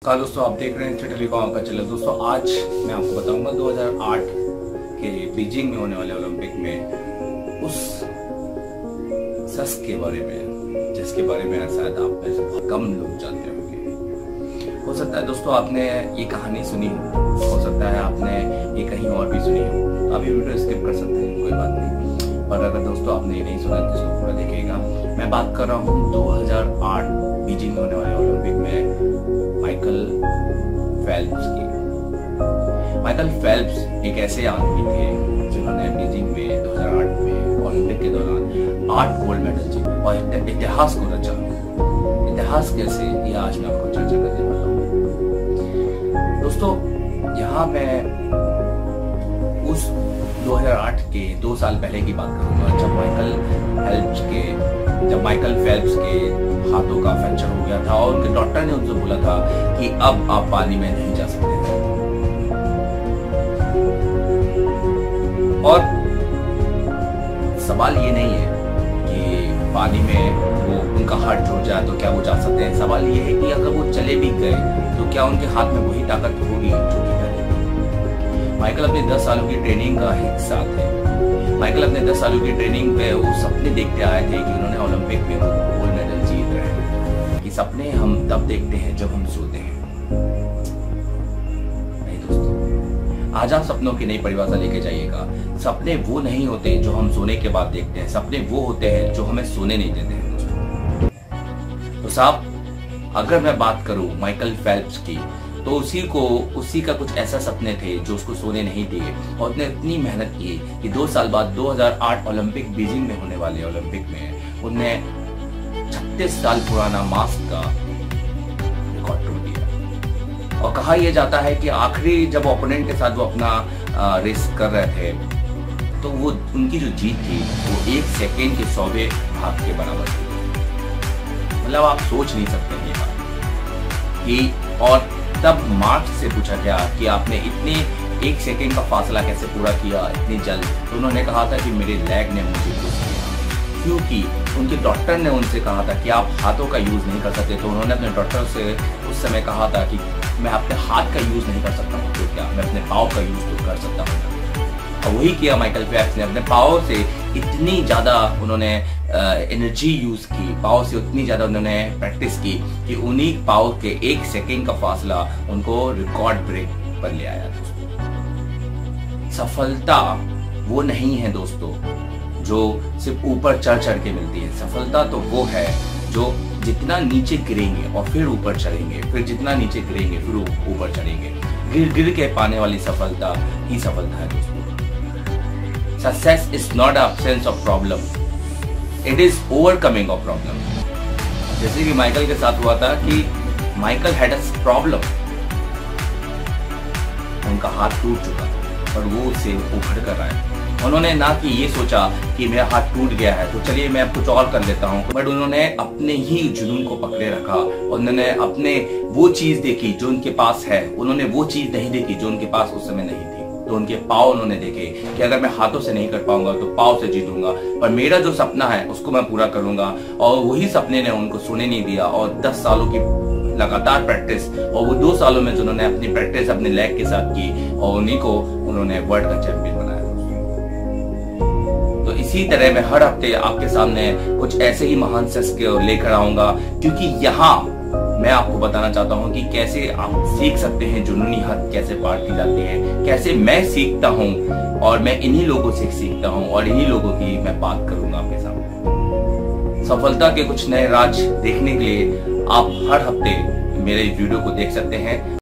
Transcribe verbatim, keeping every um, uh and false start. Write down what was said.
नमस्कार दोस्तों, आप देख रहे हैं टेलीकॉम का चैनल। दोस्तों आज मैं आपको बताऊंगा दो हज़ार आठ के बीजिंग में होने वाले ओलंपिक में उस शख्स के बारे में जिसके बारे में शायद आप में से बहुत कम लोग जानते होंगे। हो सकता है दोस्तों आपने ये कहानी सुनी हो, हो सकता है आपने ये कहीं और भी सुनी हो। अभी वीडियो स्किप कर सकते हैं, कोई बात नहीं। पर अगर दोस्तों आपने ये नहीं सुना तो इसको पूरा देखिएगा। मैं बात कर रहा हूँ दो हज़ार आठ बीजिंग में होने वाले ओलंपिक में माइकल फेल्प्स की। माइकल फेल्प्स एक ऐसे आदमी थे जिन्होंने बीजिंग में दो हज़ार आठ में ओलंपिक के दौरान आठ गोल्ड मेडल जीते और इतिहास को रचा। इतिहास कैसे, ये आज मैं आपको चर्चा करने वाला हूँ। दोस्तों यहाँ मैं उस दो हज़ार आठ के दो साल पहले की बात करूंगा, जब माइकल फेल्प्स के जब माइकल फेल्प्स के हाथों का फ्रैक्चर हो गया था और उनके डॉक्टर ने उनसे बोला था कि अब आप पानी में नहीं जा सकते थे। और सवाल ये नहीं है कि पानी में वो उनका हार्ट जुड़ जाए तो क्या वो जा सकते हैं। सवाल ये है कि अगर वो चले भी गए तो क्या उनके हाथ में वही ताकत होगी जो कि पहले। माइकल अपने दस सालों की ट्रेनिंग का हिस्सा थे। माइकल अपने दस सालों की ट्रेनिंग पे वो सपने देखते आए थे कि उन्होंने ओलंपिक में गोल्ड मेडल जीत रहे हैं। कि सपने हम तब देखते हैं जब हम सोते हैं। नहीं दोस्तों, आज आप सपनों की नई परिभाषा लेके जाइएगा। सपने वो नहीं होते जो हम सोने के बाद देखते हैं, सपने वो होते हैं जो हमें सोने नहीं देते हैं दोस्तों। तो साहब, अगर मैं बात करूं माइकल फेल्प्स की, तो उसी को उसी का कुछ ऐसा सपने थे जो उसको सोने नहीं दिए और उसने इतनी मेहनत की कि दो साल बाद दो हज़ार आठ ओलंपिक बीजिंग में होने वाले ओलंपिक में उन्होंने छत्तीस साल पुराना मास्क का रिकॉर्ड तोड़ दिया। और कहा यह जाता है कि आखिरी जब ओपोनेंट के साथ वो अपना रेस कर रहे थे तो वो उनकी जो जीत थी वो एक सेकेंड के सौवे भाग के बराबर थी। मतलब आप सोच नहीं सकते ये बात कि। और तब मार्क्स से पूछा गया कि आपने इतने एक सेकेंड का फासला कैसे पूरा किया इतनी जल्द, तो उन्होंने कहा था कि मेरे लेग ने मुझे पुश किया। क्योंकि उनके डॉक्टर ने उनसे कहा था कि आप हाथों का यूज नहीं कर सकते, तो उन्होंने अपने डॉक्टर से उस समय कहा था कि मैं अपने हाथ का यूज नहीं कर सकता हूँ, तो क्या मैं अपने पाँव का यूज तो कर सकता हूँ। और वही किया माइकल फेल्प्स ने। अपने पाँव से इतनी ज्यादा उन्होंने एनर्जी यूज की, पाँव से उतनी ज्यादा उन्होंने प्रैक्टिस की कि उन्हीं पाँव के एक सेकेंड का फासला उनको रिकॉर्ड ब्रेक पर ले आया। सफलता वो नहीं है दोस्तों जो सिर्फ ऊपर चढ़ चढ़ के मिलती है। सफलता तो वो है जो जितना नीचे गिरेंगे और फिर ऊपर चढ़ेंगे, फिर जितना नीचे गिरेंगे फिर ऊपर चढ़ेंगे। गिर गिर के पाने वाली सफलता ही सफलता है दोस्तों। Success is not absence of problem, it is overcoming of problem। जैसे कि माइकल के साथ हुआ था कि माइकल had a problem, उनका हाथ टूट चुका था और वो उससे उभर कर आए। उन्होंने ना कि ये सोचा कि मेरा हाथ टूट गया है तो चलिए मैं कुछ और कर लेता हूँ, बट उन्होंने अपने ही जुनून को पकड़े रखा। उन्होंने अपने वो चीज देखी जो उनके पास है, उन्होंने वो चीज नहीं देखी जो उनके पास उस समय नहीं थी। तो उनके पाँव उन्होंने देखे कि अगर मैं हाथों से नहीं कर पाऊंगा तो पाँव से जीतूंगा, पर मेरा जो सपना है उसको मैं पूरा करूंगा। और वही सपने ने उनको सोने नहीं दिया और दस सालों की लगातार प्रैक्टिस, और वो दो सालों में जिन्होंने अपनी प्रैक्टिस अपने लेग के साथ की और उन्हीं को उन्होंने वर्ल्ड का चैंपियन बनाया। तो इसी तरह मैं हर हफ्ते आपके सामने कुछ ऐसे ही महान शख्स को लेकर आऊंगा, क्योंकि यहाँ मैं आपको बताना चाहता हूं कि कैसे आप सीख सकते हैं जुनूनी हद कैसे पार की जाती है, कैसे मैं सीखता हूं और मैं इन्हीं लोगों से सीखता हूं और इन्हीं लोगों की मैं बात करूंगा आपके सामने। सफलता के कुछ नए राज देखने के लिए आप हर हफ्ते मेरे वीडियो को देख सकते हैं।